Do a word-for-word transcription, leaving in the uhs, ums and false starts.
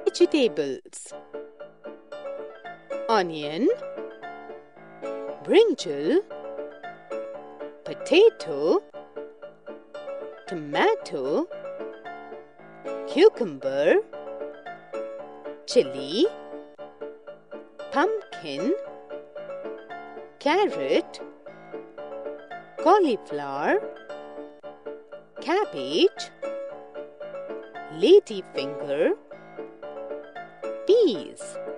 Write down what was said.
vegetables: onion, brinjal, potato, tomato, cucumber, chili, pumpkin, carrot, cauliflower, cabbage, ladyfinger, peas.